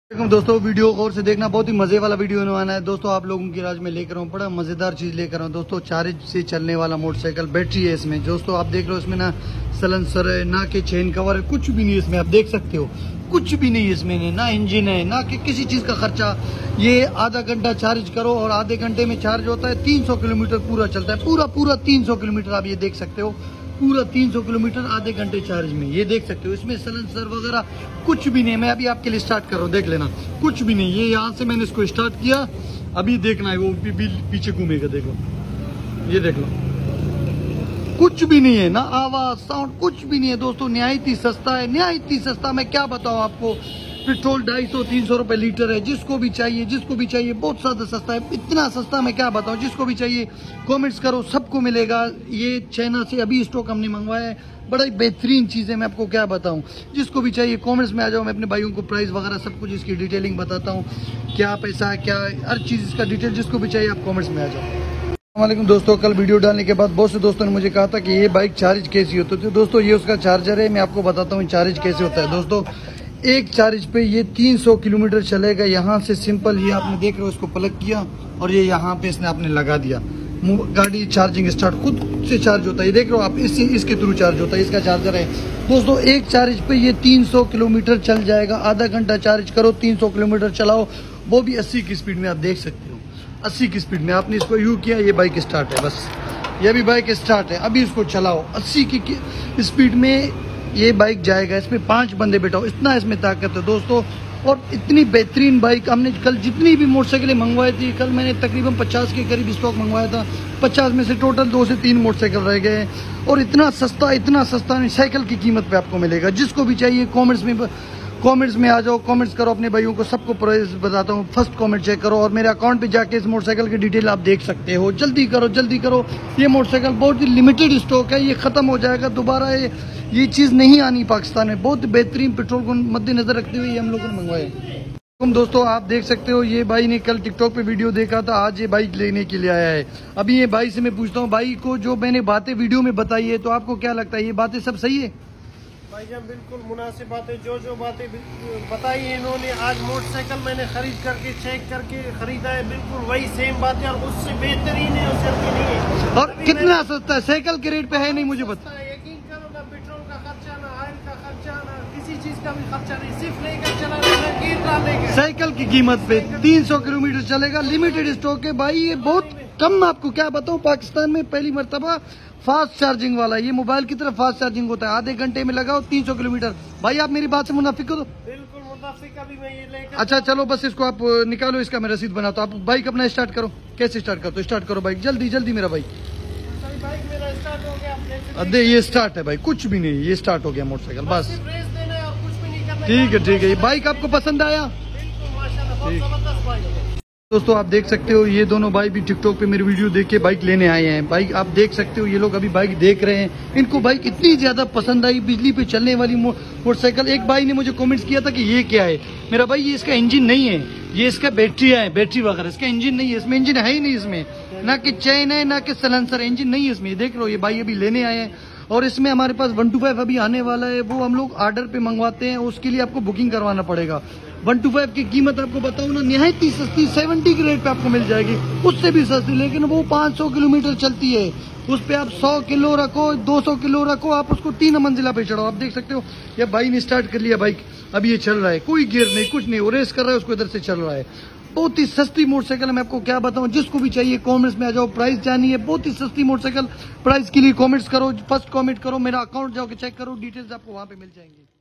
दोस्तों वीडियो गौर से देखना, बहुत ही मजे वाला वीडियो होने वाला है। दोस्तों आप लोगों की राज में लेकर आऊँ, बड़ा मजेदार चीज लेकर आऊँ दोस्तों। चार्ज से चलने वाला मोटरसाइकिल, बैटरी है इसमें दोस्तों। आप देख रहे हो इसमें ना सलेंसर है, ना कि चेन कवर है, कुछ भी नहीं है इसमें। आप देख सकते हो कुछ भी नहीं है इसमें, ना इंजन है, ना कि किसी चीज का खर्चा। ये आधा घंटा चार्ज करो और आधे घंटे में चार्ज होता है। 300 किलोमीटर पूरा चलता है, पूरा 300 किलोमीटर। आप ये देख सकते हो, पूरा 300 किलोमीटर आधे घंटे चार्ज में। ये देख सकते हो इसमें सलेंसर वगैरह कुछ भी नहीं। मैं अभी आपके लिए स्टार्ट कर रहा हूँ, देख लेना, कुछ भी नहीं। ये यहाँ से मैंने इसको स्टार्ट किया, अभी देखना है वो पीछे घूमेगा। देखो, ये देख लो, कुछ भी नहीं है, ना आवाज साउंड कुछ भी नहीं है दोस्तों। निहायत ही सस्ता है, निहायत ही सस्ता। मैं क्या बताऊँ आपको, पेट्रोल 250-300 रुपए लीटर है। जिसको भी चाहिए बहुत ज्यादा सस्ता है, इतना सस्ता मैं क्या बताऊं। जिसको भी चाहिए कमेंट्स करो, सबको मिलेगा। ये चाइना से अभी स्टॉक हमने मंगवाया है, बड़ा ही बेहतरीन चीज है। मैं आपको क्या बताऊं, जिसको भी चाहिए कमेंट्स में आ जाओ। मैं अपने भाइयों को प्राइस वगैरह सब कुछ इसकी डिटेलिंग बताता हूँ, क्या पैसा है, क्या हर चीज इसका डिटेल। जिसको भी चाहिए आप कमेंट्स में आ जाओ। वालेकुम दोस्तों, कल वीडियो डालने के बाद बहुत से दोस्तों ने मुझे कहा था कि ये बाइक चार्ज कैसी होती है। तो दोस्तों ये उसका चार्जर है, मैं आपको बताता हूँ चार्ज कैसे होता है दोस्तों। एक चार्ज पे ये 300 किलोमीटर चलेगा। यहाँ से सिंपल, ये आपने देख रहे हो, इसको प्लग किया और ये यहाँ पे इसने आपने लगा दिया, गाड़ी चार्जिंग स्टार्ट खुद से चार्ज होता है। ये देख रहे हो आप, इसके थ्रू चार्ज होता है, इसका चार्जर है दोस्तों। एक चार्ज पे ये 300 किलोमीटर चल जाएगा। आधा घंटा चार्ज करो, 300 किलोमीटर चलाओ, वो भी 80 की स्पीड में। आप देख सकते हो 80 की स्पीड में। आपने इसको यू किया, ये बाइक स्टार्ट है, बस ये भी बाइक स्टार्ट है। अभी इसको चलाओ 80 की स्पीड में ये बाइक जाएगा। इसमें 5 बंदे बैठा हो, इतना इसमें ताकत है दोस्तों। और इतनी बेहतरीन बाइक हमने कल जितनी भी मोटरसाइकिलें मंगवाई थी, कल मैंने तकरीबन 50 के करीब स्टॉक मंगवाया था। 50 में से टोटल 2 से 3 मोटरसाइकिल रह गए। और इतना सस्ता नहीं, साइकिल की कीमत पे आपको मिलेगा। जिसको भी चाहिए कमेंट्स में आ जाओ, कमेंट्स करो अपने भाइयों को, सबको प्राइस बताता हूँ। फर्स्ट कमेंट चेक करो और मेरे अकाउंट पे जाके इस मोटरसाइकिल की डिटेल आप देख सकते हो। जल्दी करो। ये मोटरसाइकिल बहुत ही लिमिटेड स्टॉक है, ये खत्म हो जाएगा दोबारा। ये चीज नहीं आनी पाकिस्तान में। बहुत बेहतरीन पेट्रोल को मद्देनजर रखते हुए ये हम लोगों ने मंगवाया। दोस्तों आप देख सकते हो, ये भाई ने कल टिकटॉक पे वीडियो देखा था, आज ये बाइक लेने के लिए आया है। अभी ये भाई से मैं पूछता हूँ, भाई को जो मैंने बातें वीडियो में बताई है, तो आपको क्या लगता है, ये बातें सब सही है? भाईजान बिल्कुल मुनासिब बातें, जो बातें बताई है इन्होंने। आज मोटरसाइकिल मैंने खरीद करके चेक करके खरीदा है, बिल्कुल वही सेम बात है, और उससे बेहतरीन है, उससे नहीं है। और कितना सस्ता है, साइकिल के रेट पे है नहीं, मुझे पता। यकीन करो, ना पेट्रोल का खर्चा, ना ऑयल का खर्चा, ना किसी चीज का भी खर्चा नहीं, सिर्फ लेकर चलाना, गियर डालेगा। साइकिल की कीमत पे 300 किलोमीटर चलेगा, लिमिटेड स्टॉक है भाई। ये बहुत कम, आपको क्या बताऊं, पाकिस्तान में पहली मर्तबा फास्ट चार्जिंग वाला। ये मोबाइल की तरह फास्ट चार्जिंग होता है, आधे घंटे में लगाओ 300 किलोमीटर। भाई आप मेरी बात से मुनाफिक हो? तो बिल्कुल मुनाफिक, अभी मैं ये लेकर। अच्छा चलो, बस इसको आप निकालो, इसका मैं रसीद बनाता हूँ। आप बाइक अपना स्टार्ट करो। कैसे स्टार्ट करते हो? स्टार्ट करो बाइक, जल्दी मेरा बाइक। बाइक मेरा स्टार्ट हो गया। अरे ये स्टार्ट है भाई, कुछ भी नहीं, ये स्टार्ट हो गया मोटरसाइकिल, बस। रेस देना है और कुछ भी नहीं करना। ठीक है। ये बाइक आपको पसंद आया? बिल्कुल माशाल्लाह, बहुत जबरदस्त बाइक है दोस्तों। आप देख सकते हो, ये दोनों भाई भी टिकटॉक पे मेरी वीडियो देख के बाइक लेने आए हैं। बाइक आप देख सकते हो, ये लोग अभी बाइक देख रहे हैं। इनको बाइक इतनी ज्यादा पसंद आई, बिजली पे चलने वाली मोटरसाइकिल। एक भाई ने मुझे कमेंट्स किया था कि ये क्या है। मेरा भाई, ये इसका इंजन नहीं है, ये इसका बैटरी है, बैटरी वगैरह। इसका इंजन नहीं है, इसमें इंजन है ही नहीं। इसमें ना कि चैन है, ना कि सलेंसर, इंजन नहीं है इसमें। देख लो, ये भाई अभी लेने आए हैं। और इसमें हमारे पास 125 अभी आने वाला है, वो हम लोग ऑर्डर पे मंगवाते हैं, उसके लिए आपको बुकिंग करवाना पड़ेगा। 125 की कीमत आपको बताऊं ना, निहायत ही सस्ती, 70 के रेट पे आपको मिल जाएगी, उससे भी सस्ती। लेकिन वो 500 किलोमीटर चलती है, उस पे आप 100 किलो रखो, 200 किलो रखो, आप उसको 3 मंजिला पे चढ़ाओ। आप देख सकते हो, ये भाई ने स्टार्ट कर लिया बाइक, अभी ये चल रहा है, कोई गियर नहीं, कुछ नहीं, वो रेस कर रहा है, उसको इधर से चल रहा है। बहुत ही सस्ती मोटरसाइकिल है, मैं आपको क्या बताऊं। जिसको भी चाहिए कमेंट्स में आ जाओ, प्राइस जानी है। बहुत ही सस्ती मोटरसाइकिल, प्राइस के लिए कमेंट्स करो, फर्स्ट कमेंट करो, मेरा अकाउंट जाओ के चेक करो, डिटेल्स आपको वहां पे मिल जाएंगी।